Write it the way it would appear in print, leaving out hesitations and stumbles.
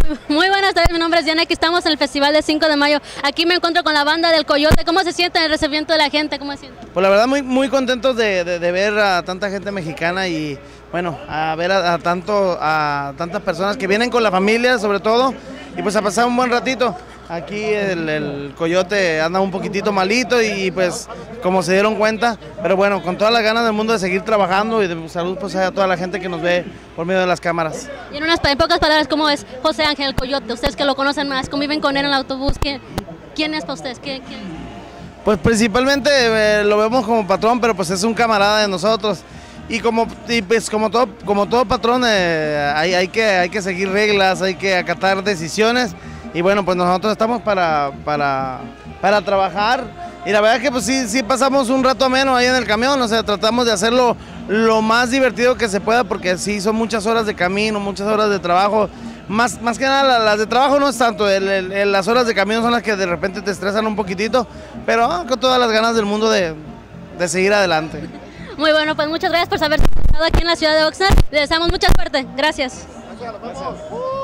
Muy buenas tardes, mi nombre es Diana, aquí estamos en el Festival de 5 de Mayo. Aquí me encuentro con la banda del Coyote. ¿Cómo se siente el recibimiento de la gente? ¿Cómo se siente? Pues la verdad muy contentos de ver a tanta gente mexicana y bueno, a ver a tantas personas que vienen con la familia sobre todo y pues a pasar un buen ratito. Aquí el Coyote anda un poquitito malito y pues como se dieron cuenta, pero bueno, con todas las ganas del mundo de seguir trabajando y de salud pues a toda la gente que nos ve por medio de las cámaras. Y en pocas palabras, ¿cómo es José Ángel el Coyote? Ustedes que lo conocen más, conviven con él en el autobús, ¿quién es para ustedes? ¿Quién? Pues principalmente lo vemos como patrón, pero pues es un camarada de nosotros. Pues como todo patrón hay que seguir reglas, hay que acatar decisiones y bueno, pues nosotros estamos para trabajar y la verdad es que pues sí pasamos un rato ameno ahí en el camión, o sea, tratamos de hacerlo lo más divertido que se pueda porque sí son muchas horas de camino, muchas horas de trabajo, más que nada las de trabajo no es tanto, las horas de camino son las que de repente te estresan un poquitito, pero con todas las ganas del mundo de seguir adelante. Muy bueno, pues muchas gracias por haberse estado aquí en la ciudad de Oxnard. Les deseamos mucha suerte. Gracias.